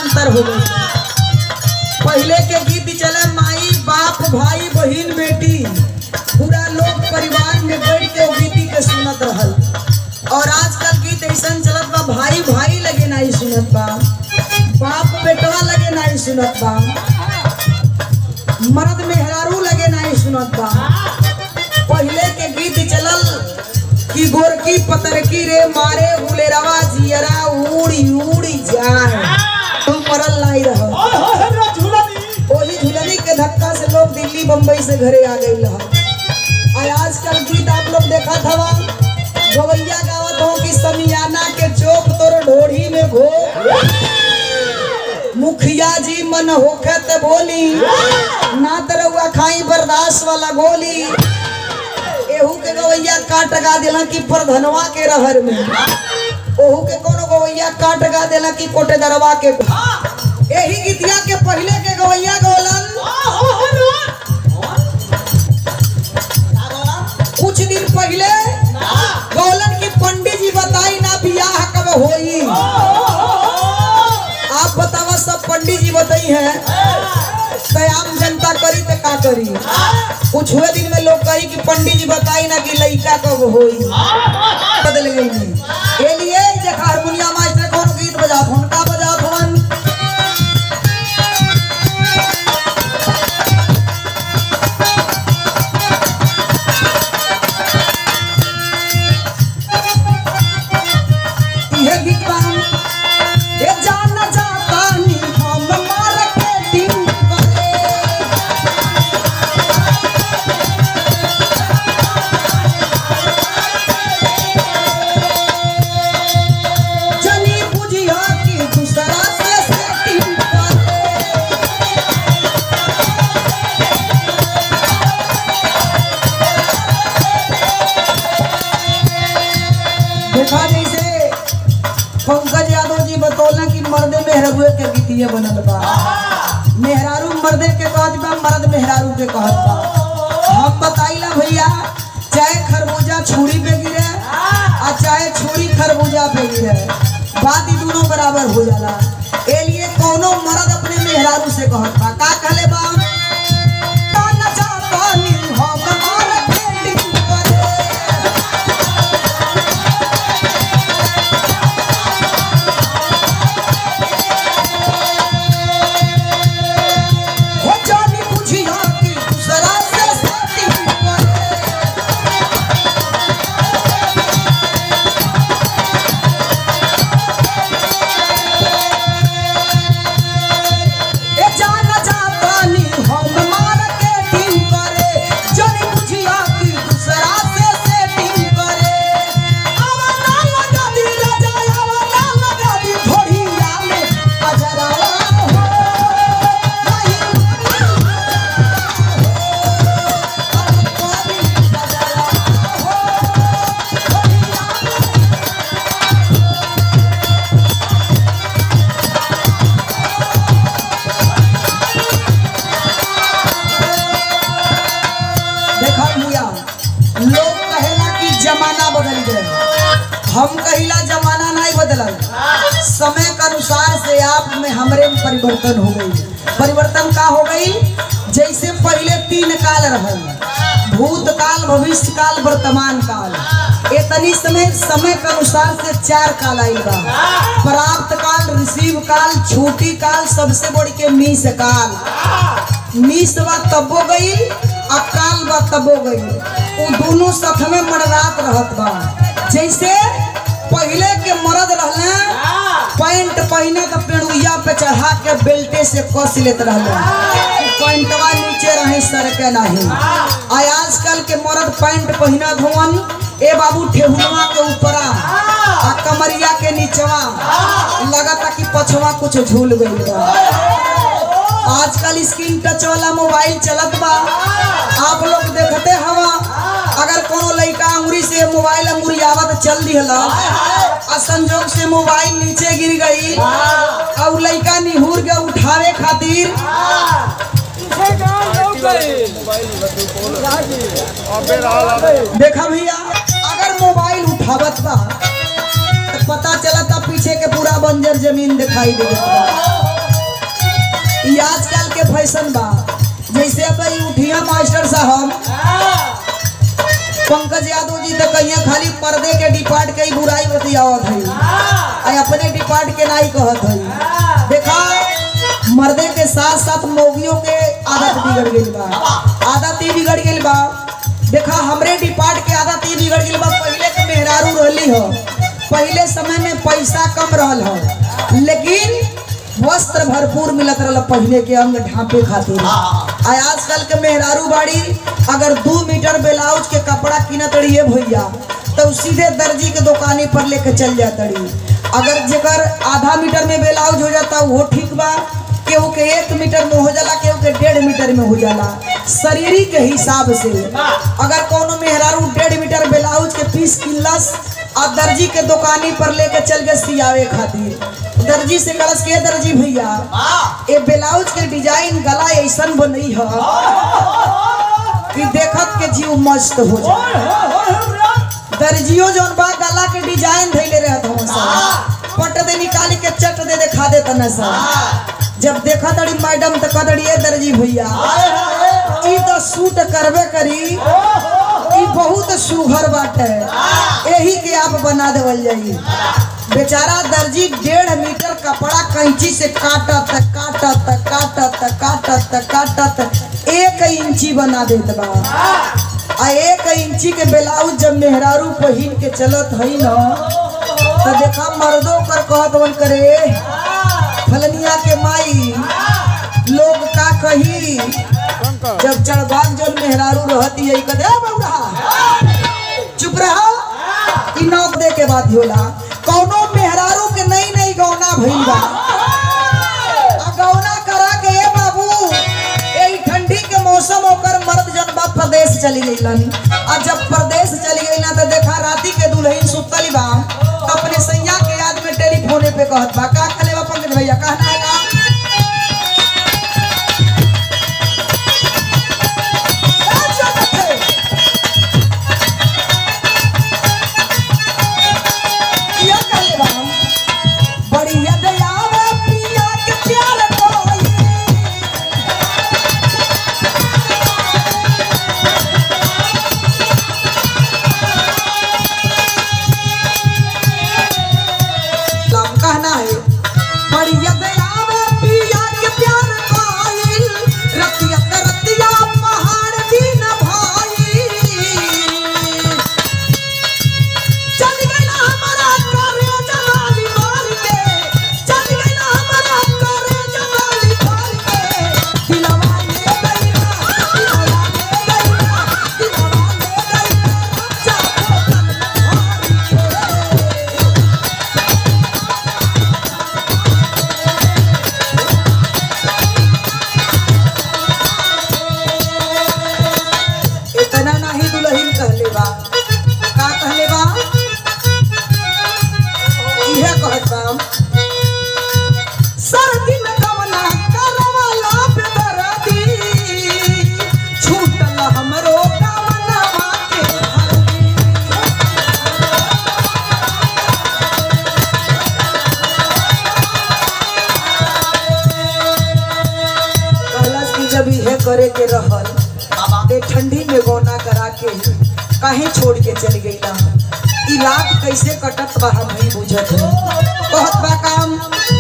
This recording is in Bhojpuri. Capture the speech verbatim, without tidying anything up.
अंतर हो गई। पहले के गीत चले माई बाप भाई बहन बेटी पूरा लोग परिवार में बैठ के गीती के सुनत रहल। और आजकल गीत ऐसा चलत बा भाई भाई लगे नहीं सुनत बा, बाप बेटवा लगे नहीं सुनत बा, मर्द मेहरारू लगे नहीं सुनत बा। पहले के गीत चलल कि गोरकी पतरकी रे मारे गुलेरवा जियरा उड़ी उड़ी जाए तुम मरल नहीं रह। वही झुलनी के धक्का से लोग दिल्ली बम्बई से घरे आ गई रहा। और आजकल गीत आप लोग देखा था गवैया गावत हो कि समियाना के चौक तोर ढोढ़ी में घो मुखिया जी मन होखे त बोली ना तरवा खाई बर्दाश्त वाला गोली। एहू के गवैया काट गा देला कि प्रधनवा के रहर में, ओहू के कोनो गवैया काट गा देला कि कोटे दरवा के। यही गीतिया के पहले के गवैया गोलन कुछ दिन पहले गोलन की पंडित जी बताई ना बियाह कब होई। आप बतावा सब पंडित जी बताई है आम जनता करी तो का करी। कुछ हुए दिन में लोग कही कि पंडित जी बताई ना कि लड़का कब होई। बदल गई ये लिए देखा हारमोनिया मास्टर कौन गीत बजा फोन का बजा फोन पंकज यादव जी बतौला कि मर्दे मेहरारू के गीतिए बनल बा। मेहरारू मर्दे के कहत बा, मर्द मेहरारू के कहत बा। हम बताइला भैया चाहे खरबूजा छुरी पे गिरे और चाहे छुरी खरबूजा पे गिरे बात ही दोनों बराबर हो जाला। ए लिए कोनो मर्द अपने मेहरारू से कहत बा का कहले बा हम कहिला जमाना नहीं बदलल, समय के अनुसार से आप में हमरे में परिवर्तन हो गई। परिवर्तन का हो गई जैसे पहले तीन काल रहल भूतकाल भविष्य काल वर्तमान काल। इतनी समय समय के अनुसार से चार काल आई बा। प्राप्त काल, रिसीव काल, छूटी काल, सबसे बड़ी के मीस काल। मीस बा तबो गई अकाल बा तबो गई, वो दोनों साथ में मरदात रहत बा। जैसे पहले के मर्द रहले पैंट पहने तो पेड़ुया पे चढ़ा के बेल्टे से कस लेते रहले, पैंटवा नीचे रहे सर के नहीं। आजकल के मर्द पैंट पहना धोवन ए बाबू ठेहुनवा के ऊपरा आ कमरिया के नीचवा लगता कि पछवा कुछ झूल गई बा। आजकल स्क्रीन टच वाला मोबाइल चलत बा, आप लोग देखते हवा। अगर कोनो लड़का अंगुरी से मोबाइल अंगुरियावत चल दिहला और संजोग से मोबाइल नीचे गिर गई और लड़का निहुर के उठावे खातिर देखा भैया अगर मोबाइल उठावत बा तो पता चलता पीछे के पूरा बंजर जमीन दिखाई देता। ये आजकल के फैशन बा। जैसे अब उठिया मास्टर साहब पंकज यादव जी तो कहिए खाली पर्दे के डिपार्ट के बुराई बतियावत है, अपने डिपार्ट के नहीं कहत है। देखा मर्दे के साथ साथ मौगियों के आदत बिगड़ गई बा, आदत ही बिगड़ गई बा। देखा हमरे डिपार्ट के आदत ही बिगड़ गई बा। पहले के मेहरारू रहली हो, पहले समय में पैसा कम रहल हो, लेकिन वस्त्र भरपूर मिलत रहल पहले के अंग ढांपे खातिर। आजकल के मेहरारू बाड़ी अगर दो मीटर ब्लाउज के कपड़ा किनत रही भैया तो सीधे दर्जी के दुकानी पर लेके चल जाता रही। अगर जेकर आधा मीटर में ब्लाउज हो जाता वो ठीक बा, केहू के एक मीटर में हो जाला, केहू के डेढ़ मीटर में हो जाला। शरीरी के हिसाब से अगर कोनो मेहरारू डेढ़ मीटर ब्लाउज के पीस किनलस और दर्जी के दुकानी पर लेके चल गए सियावे खातिर, दर्जी से कलस के दर्जी भैया ये ब्लाउज के डिजाइन गला ऐसा बनई है कि देखत के जीव मस्त हो जाए। दर्जियो जौन बा गला के डिजाइन धैले रहत हो, पट दे निकाल के चट दे दिखा दे तना सा। जब देखा तड़ी मैडम तो कह दड़ी दर्जी भैया ई तो सूट करबे करी, ई बहुत सुघर बाटे, यही के आप बना देवल जाई। बेचारा दर्जी डेढ़ मीटर कपड़ा कैंची से काटत काटत काटत काटत काटत एक इंची बना देत बा। आ एक इंची के ब्लाउज जब मेहरारू पहिन के चलत है न तो देखा मर्दों कर कहत बन करे फलनिया के माई लोग का कही। जब चढ़बाग जो मेहरारू रहती है कदे बउरा चुप रहा कि नौक दे के बात होला। कौनो मेहरारू के नई नई गौना भइल बा, गौना करा के ए बाबू ए ठंडी के मौसम होकर मर्द जन बा प्रदेश चली गईलन। और जब प्रदेश चली गई ना तो देखा राती के दुल्हन सुतली बा अपने सैया के याद में टेलीफोने पे कहत बा का कले बा पंकज भैया कहना है का करे के रहल ते ठंडी में गौना करा के काहे छोड़ के चल गई ना। ई रात कैसे कटत बा हम नहीं बुझत है। कहत बा काम